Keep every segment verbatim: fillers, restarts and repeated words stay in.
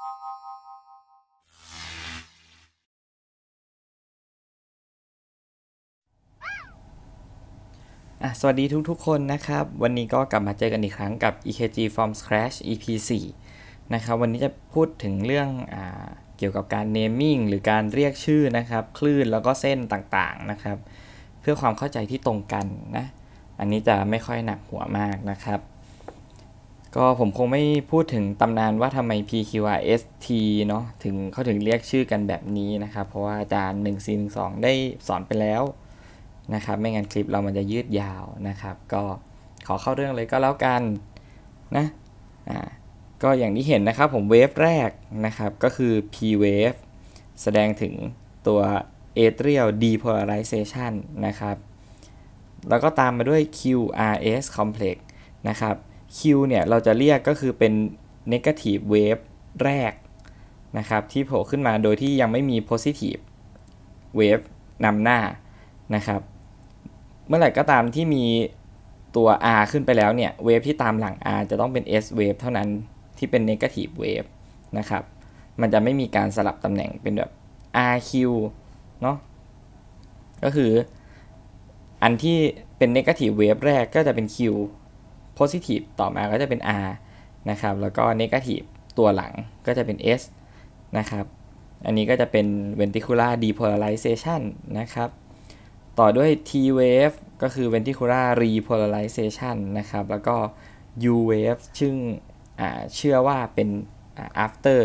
สวัสดีทุกๆคนนะครับวันนี้ก็กลับมาเจอกันอีกครั้งกับ อี เค จี From Scratch อี พี สี่ นะครับวันนี้จะพูดถึงเรื่องอ่าเกี่ยวกับการ naming หรือการเรียกชื่อนะครับคลื่นแล้วก็เส้นต่างๆนะครับเพื่อความเข้าใจที่ตรงกันนะอันนี้จะไม่ค่อยหนักหัวมากนะครับก็ผมคงไม่พูดถึงตำนานว่าทำไม พี คิว อาร์ เอส ที เนาะถึงเขาถึงเรียกชื่อกันแบบนี้นะครับเพราะว่าอาจารย์หนึ่ง สี่ หนึ่ง สองได้สอนไปแล้วนะครับไม่งั้นคลิปเรามันจะยืดยาวนะครับก็ขอเข้าเรื่องเลยก็แล้วกันนะอ่าก็อย่างที่เห็นนะครับผมเวฟแรกนะครับก็คือ P wave แสดงถึงตัว atrial depolarization นะครับแล้วก็ตามมาด้วย คิว อาร์ เอส complex นะครับ Q เนี่ยเราจะเรียกก็คือเป็น negative wave แรกนะครับที่โผล่ขึ้นมาโดยที่ยังไม่มี positive wave นำหน้านะครับเมื่อไหร่ก็ตามที่มีตัว R ขึ้นไปแล้วเนี่ยเวฟที่ตามหลัง R จะต้องเป็น S wave เท่านั้นที่เป็น negative wave นะครับมันจะไม่มีการสลับตำแหน่งเป็นแบบ อาร์ คิว เนาะก็คืออันที่เป็น negative wave แรกก็จะเป็น Q positive ต่อมาก็จะเป็น R นะครับแล้วก็ negative ตัวหลังก็จะเป็น S นะครับอันนี้ก็จะเป็น ventricular depolarization นะครับต่อด้วย T wave ก็คือ ventricular repolarization นะครับแล้วก็ U wave ซึ่งเชื่อว่าเป็น after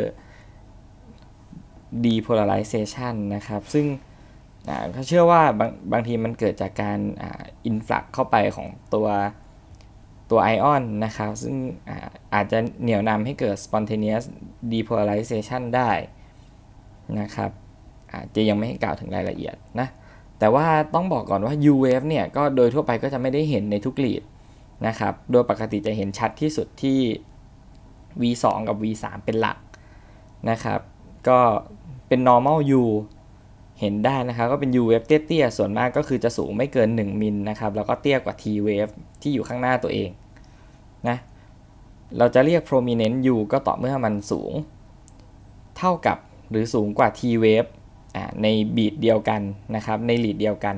depolarization นะครับซึ่งเขาเชื่อว่าบางบางทีมันเกิดจากการ influx เข้าไปของตัวตัวไอออนนะครับซึ่ง อา, อาจจะเหนี่ยวนำให้เกิด spontaneous depolarization ได้นะครับอาจจะยังไม่ให้กล่าวถึงรายละเอียดนะแต่ว่าต้องบอกก่อนว่า U wave เนี่ยก็โดยทั่วไปก็จะไม่ได้เห็นในทุกลีดนะครับโดยปกติจะเห็นชัดที่สุดที่ วี สอง กับ วี สาม เป็นหลักนะครับก็เป็น normal U เห็นได้นะครับก็เป็น U wave เตี้ยๆส่วนมากก็คือจะสูงไม่เกินหนึ่งมิลนะครับแล้วก็เตี้ยกว่า T wave ที่อยู่ข้างหน้าตัวเองนะเราจะเรียก prominent U ก็ต่อเมื่อมันสูงเท่ากับหรือสูงกว่า T wave ในบีทเดียวกันนะครับในลีดเดียวกัน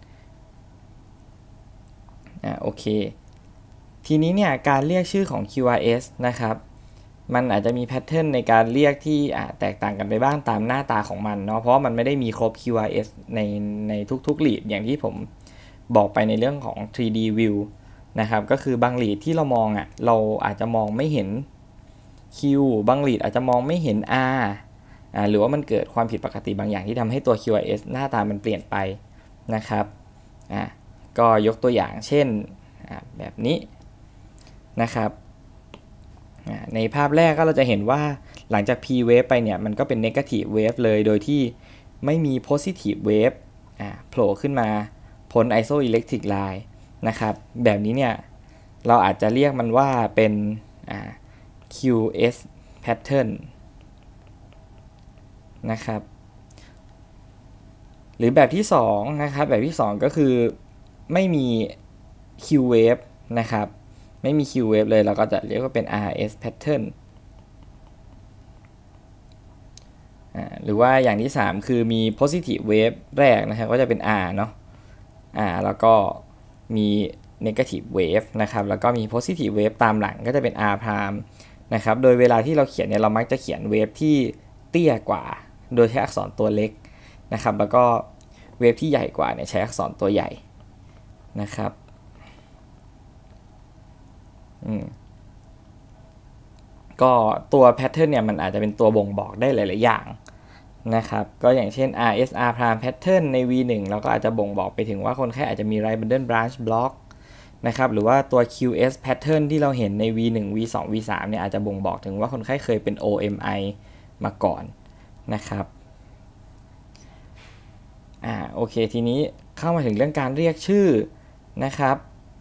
อ่าโอเคทีนี้เนี่ยการเรียกชื่อของ คิว อาร์ เอส นะครับมันอาจจะมีแพทเทิร์นในการเรียกที่แตกต่างกันไปบ้างตามหน้าตาของมันเนาะเพราะมันไม่ได้มีครบ คิว อาร์ เอส ในในทุกๆลีดอย่างที่ผมบอกไปในเรื่องของ ทรี ดี view นะครับก็คือบางลีดที่เรามองอ่ะเราอาจจะมองไม่เห็น Q บางลีดอาจจะมองไม่เห็น Rอ่าหรือว่ามันเกิดความผิดปกติบางอย่างที่ทำให้ตัว คิว อาร์ เอส หน้าตามันเปลี่ยนไปนะครับอ่าก็ยกตัวอย่างเช่นอ่าแบบนี้นะครับอ่าในภาพแรกก็เราจะเห็นว่าหลังจาก P wave ไปเนี่ยมันก็เป็น negative wave เลยโดยที่ไม่มี positive wave อ่าโผล่ขึ้นมาพ้น isoelectric line นะครับแบบนี้เนี่ยเราอาจจะเรียกมันว่าเป็นอ่า คิว เอส patternนะครับหรือแบบที่สองนะครับแบบที่สองก็คือไม่มี Q wave นะครับไม่มี Q wave เลยเราก็จะเรียกว่าเป็น อาร์ เอส pattern อ่าหรือว่าอย่างที่สามคือมี positive wave แรกนะครับก็จะเป็น R เนาะ R แล้วก็มี negative wave นะครับแล้วก็มี positive wave ตามหลังก็จะเป็น R prime นะครับโดยเวลาที่เราเขียนเนี่ยเรามักจะเขียนเวฟที่เตี้ยกว่าโดยใช้อักษรตัวเล็กนะครับแล้วก็เวฟที่ใหญ่กว่าเนี่ยใช้อักษรตัวใหญ่นะครับอืมก็ตัวแพทเทิร์นเนี่ยมันอาจจะเป็นตัวบ่งบอกได้หลายๆอย่างนะครับก็อย่างเช่น อาร์ เอส อาร์ prime pattern ใน วี หนึ่ง เราก็อาจจะบ่งบอกไปถึงว่าคนไข้อาจจะมี right bundle branch block นะครับหรือว่าตัว คิว เอส pattern ที่เราเห็นใน วี หนึ่ง วี สอง วี สาม เนี่ยอาจจะบ่งบอกถึงว่าคนไข้เคยเป็น โอ เอ็ม ไอ มาก่อนนะครับอ่าโอเคทีนี้เข้ามาถึงเรื่องการเรียกชื่อนะครับ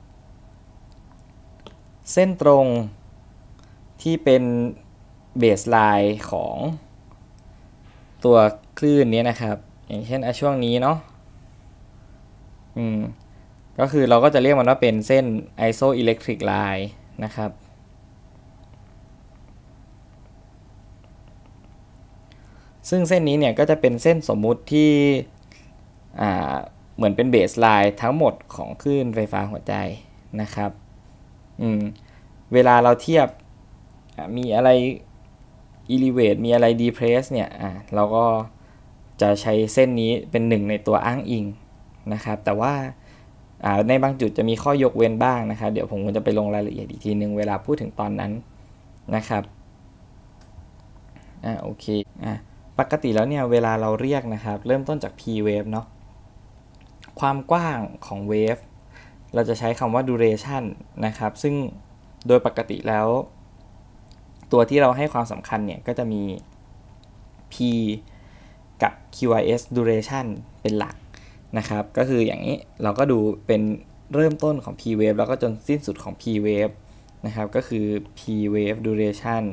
เส้นตรงที่เป็นเบสไลน์ของตัวคลื่นนี้นะครับอย่างเช่นช่วงนี้เนาะอืมก็คือเราก็จะเรียกมันว่าเป็นเส้น isoelectric line นะครับซึ่งเส้นนี้เนี่ยก็จะเป็นเส้นสมมุติที่เหมือนเป็นเบสไลน์ทั้งหมดของคลื่นไฟฟ้าหัวใจนะครับเวลาเราเทียบมีอะไร elevate มีอะไร depress เนี่ยเราก็จะใช้เส้นนี้เป็นหนึ่งในตัวอ้างอิงนะครับแต่ว่าในบางจุดจะมีข้อยกเว้นบ้างนะครับเดี๋ยวผมจะไปลงรายละเอียดอีกทีนึงเวลาพูดถึงตอนนั้นนะครับอ่าโอเคอ่ะปกติแล้วเนี่ยเวลาเราเรียกนะครับเริ่มต้นจาก p wave เนาะความกว้างของ wave เราจะใช้คำว่า duration นะครับซึ่งโดยปกติแล้วตัวที่เราให้ความสำคัญเนี่ยก็จะมี p กับ คิว อาร์ เอส duration เป็นหลักนะครับก็คืออย่างนี้เราก็ดูเป็นเริ่มต้นของ p wave แล้วก็จนสิ้นสุดของ p wave นะครับก็คือ p wave duration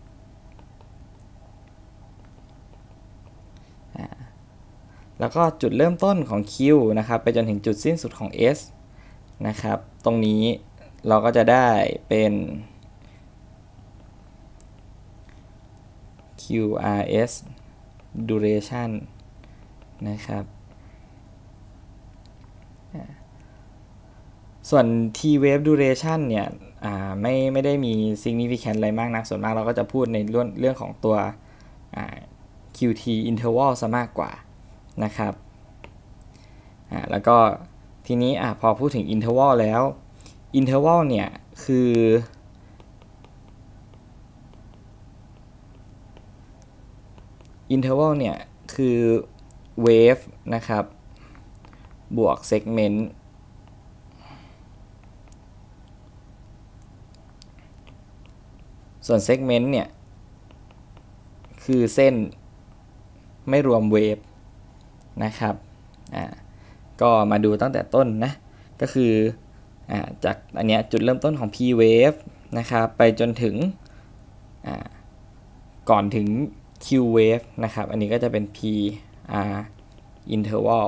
แล้วก็จุดเริ่มต้นของ Q นะครับไปจนถึงจุดสิ้นสุดของ S นะครับตรงนี้เราก็จะได้เป็น คิว อาร์ เอส duration นะครับส่วน t wave duration เนี่ยไม่ไม่ได้มี significant อะไรมากนักส่วนมากเราก็จะพูดในเรื่องเรื่องของตัว คิว ที interval ซะมากกว่านะครับแล้วก็ทีนี้พอพูดถึง interval แล้ว interval เนี่ยคือ interval เนี่ยคือ wave นะครับบวก segment ส่วน segment เนี่ยคือเส้นไม่รวม wave นะครับอ่าก็มาดูตั้งแต่ต้นนะก็คืออ่าจากอันเนี้ยจุดเริ่มต้นของ p wave นะครับไปจนถึงอ่าก่อนถึง q wave นะครับอันนี้ก็จะเป็น p r interval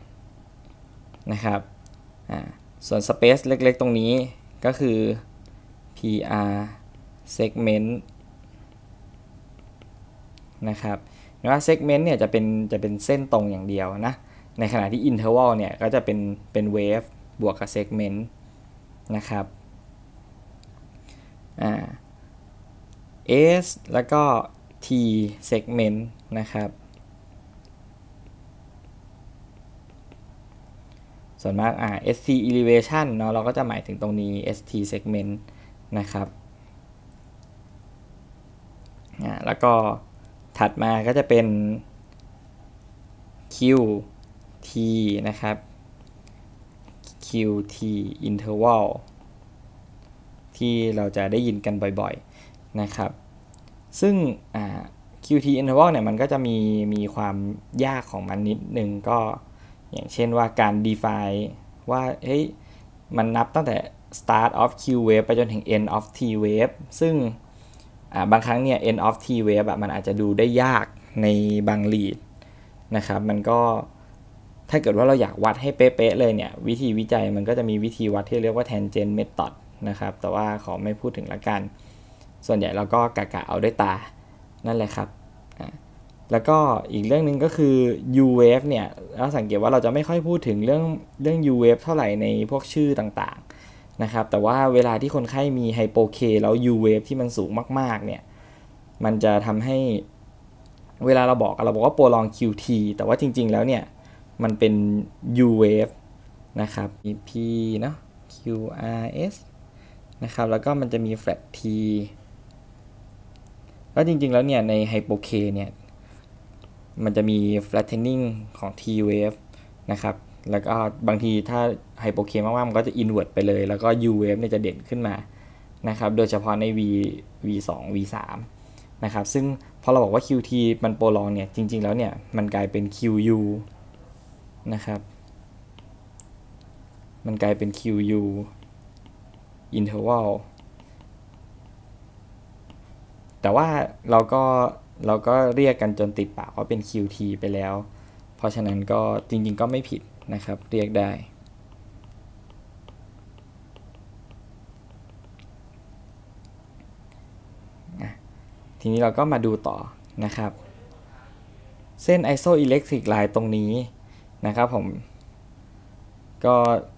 นะครับอ่าส่วน space เล็กๆตรงนี้ก็คือ p r segment นะครับไม่ว่า segment เนี่ยจะเป็นจะเป็นเส้นตรงอย่างเดียวนะในขณะที่ interval เนี่ยก็จะเป็นเป็น wave บวกกับ segment นะครับอ่า S แล้วก็ T segment นะครับส่วนมากอ่า เอส ที elevation เนาะเราก็จะหมายถึงตรงนี้ เอส ที segment นะครับอ่าแล้วก็ถัดมาก็จะเป็น Q T นะครับ คิว ที interval ที่เราจะได้ยินกันบ่อยๆนะครับซึ่ง คิว ที interval เนี่ยมันก็จะมีมีความยากของมันนิดนึงก็อย่างเช่นว่าการ define ว่าเฮ้ยมันนับตั้งแต่ start of Q wave ไปจนถึง end of T wave ซึ่งบางครั้งเนี่ย end of T wave อะมันอาจจะดูได้ยากในบาง lead นะครับมันก็ถ้าเกิดว่าเราอยากวัดให้เป๊ะๆเลยเนี่ยวิธีวิจัยมันก็จะมีวิธีวัดที่เรียกว่า tangent method นะครับแต่ว่าขอไม่พูดถึงละกันส่วนใหญ่เราก็กะกะเอาด้วยตานั่นแหละครับแล้วก็อีกเรื่องนึงก็คือ U wave เนี่ยเราสังเกตว่าเราจะไม่ค่อยพูดถึงเรื่องเรื่อง U wave เท่าไหร่ในพวกชื่อต่างๆนะครับแต่ว่าเวลาที่คนไข้มีไฮโปเคแล้ว U wave ที่มันสูงมากๆเนี่ยมันจะทำให้เวลาเราบอกเราบอกว่า prolong คิว ที แต่ว่าจริงๆแล้วเนี่ยมันเป็น U wave นะครับ P เนาะ คิว อาร์ เอส นะครับแล้วก็มันจะมี flat T แล้วจริงๆแล้วเนี่ยในไฮโปเคเนี่ยมันจะมี flattening ของ T wave นะครับแล้วก็บางทีถ้าไฮโปเคมากๆมันก็จะ invert ไปเลยแล้วก็ U wave เนี่ยจะเด่นขึ้นมานะครับโดยเฉพาะใน V วี สอง วี สาม นะครับซึ่งพอเราบอกว่า คิว ที มันโปรลองเนี่ยจริงๆแล้วเนี่ยมันกลายเป็น คิว ยู นะครับมันกลายเป็น คิว ยู interval แต่ว่าเราก็เราก็เรียกกันจนติดปากว่าเป็น คิว ที ไปแล้วเพราะฉะนั้นก็จริงๆก็ไม่ผิดนะครับเรียกได้ทีนี้เราก็มาดูต่อนะครับเส้น isoelectric line ตรงนี้นะครับผมก็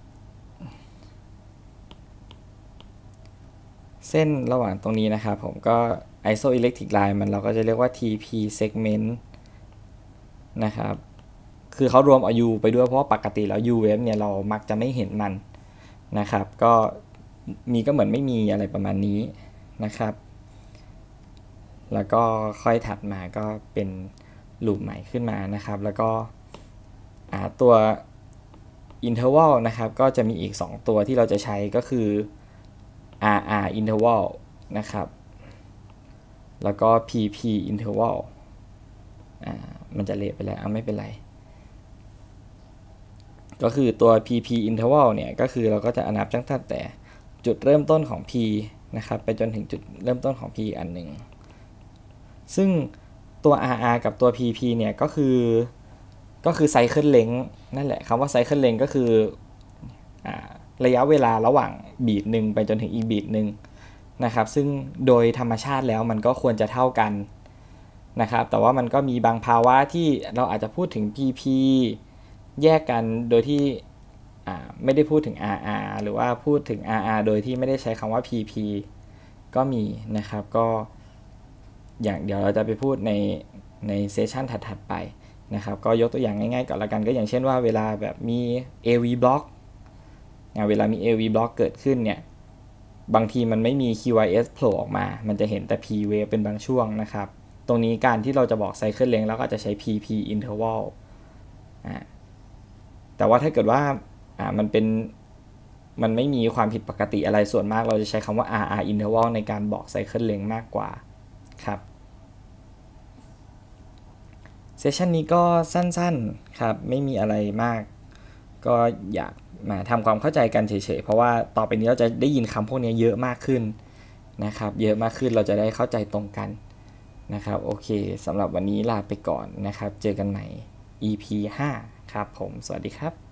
เส้นระหว่างตรงนี้นะครับผมก็ isoelectric line มันเราก็จะเรียกว่า ที พี segment นะครับคือเขารวมเอา U ไปด้วยเพราะปกติแล้ว U wave เนี่ยเรามักจะไม่เห็นมันนะครับก็มีก็เหมือนไม่มีอะไรประมาณนี้นะครับแล้วก็ค่อยถัดมาก็เป็นลูปใหม่ขึ้นมานะครับแล้วก็ตัว interval นะครับก็จะมีอีกสองตัวที่เราจะใช้ก็คือ อาร์ อาร์ interval นะครับแล้วก็ พี พี interval อ่ามันจะเละไปแล้วอ่ะไม่เป็นไรก็คือตัว พี พี interval เนี่ยก็คือเราก็จะนับตั้งแต่จุดเริ่มต้นของ P นะครับไปจนถึงจุดเริ่มต้นของ P อันหนึ่งซึ่งตัว อาร์ อาร์ กับตัว พี พี เนี่ยก็คือก็คือ cycle length นั่นแหละคำว่า cycle length ก็คืออ่าระยะเวลาระหว่างบีทหนึ่งไปจนถึงอีกบีทหนึ่งนะครับซึ่งโดยธรรมชาติแล้วมันก็ควรจะเท่ากันนะครับแต่ว่ามันก็มีบางภาวะที่เราอาจจะพูดถึง พี พี แยกกันโดยที่ไม่ได้พูดถึง อาร์ อาร์ หรือว่าพูดถึง อาร์ อาร์ โดยที่ไม่ได้ใช้คำว่า พี พี ก็มีนะครับก็อย่างเดี๋ยวเราจะไปพูดในในเซสชันถัดๆไปนะครับก็ยกตัวอย่างง่ายๆก่อนละกันก็อย่างเช่นว่าเวลาแบบมี เอ วี block เวลามี เอ วี block เกิดขึ้นเนี่ยบางทีมันไม่มี คิว ไอ เอส โผล่ออกมามันจะเห็นแต่ P wave เป็นบางช่วงนะครับตรงนี้การที่เราจะบอก cycle length แล้วก็จะใช้ พี พี interval อ่าแต่ว่าถ้าเกิดว่าอ่ามันเป็นมันไม่มีความผิดปกติอะไรส่วนมากเราจะใช้คำว่า อาร์ อาร์ interval ในการบอก cycle length มากกว่าครับเซสชันนี้ก็สั้นๆครับไม่มีอะไรมากก็อยากมาทำความเข้าใจกันเฉยๆเพราะว่าต่อไปนี้เราจะได้ยินคำพวกนี้เยอะมากขึ้นนะครับเยอะมากขึ้นเราจะได้เข้าใจตรงกันนะครับโอเคสำหรับวันนี้ลาไปก่อนนะครับเจอกันใหม่ อี พี ห้าครับผมสวัสดีครับ